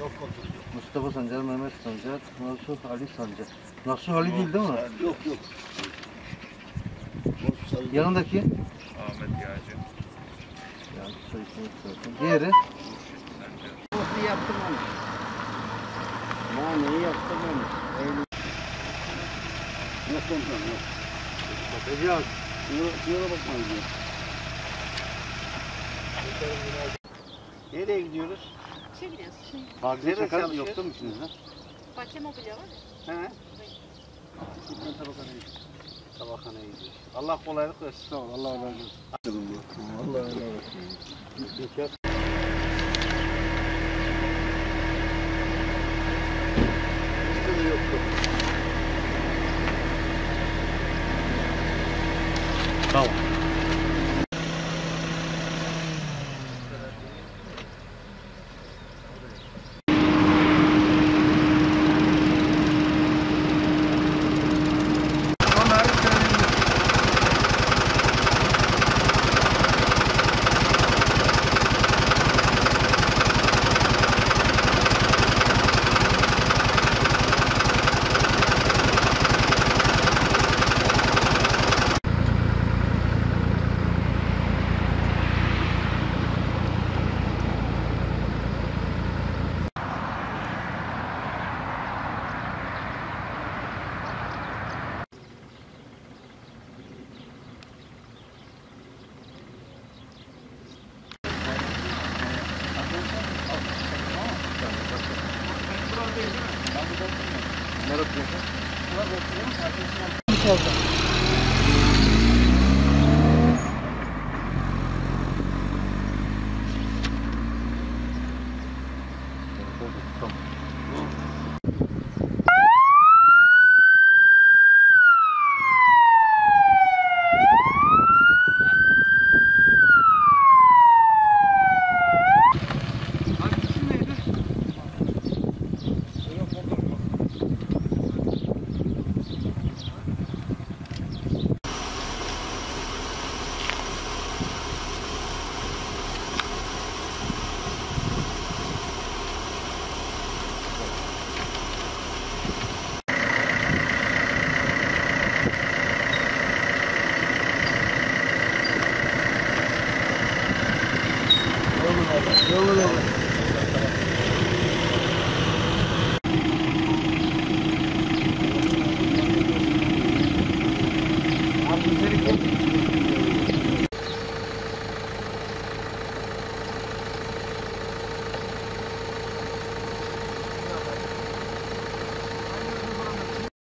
Mustafa Sancar, Mehmet Sancar, Nasuh Ali Sancar. Nasuh Ali değil mi? Yok. Yanındaki? Ahmet Yağcı. Yani soy ismi zaten. Diğeri? Nasıl yaptırmamış? Maneyi yaptırmamış. Yok komutanım yok. Bakacağız. Şuna bakmayın diyor. Nereye gidiyoruz? Şey gidiyoruz. Nerede Çakal çalışıyoruz? yoktu mu içinizde? Bahçe mobilya var ya. He? Gitmen tabakhaneye gidiyoruz. Tabakhaneye gidiyoruz. Allah kolaylık versin. Sağ ol. Allah razı olsun. Allah razı olsun. Bekar. Üstüne yoktu. Tamam. Abi,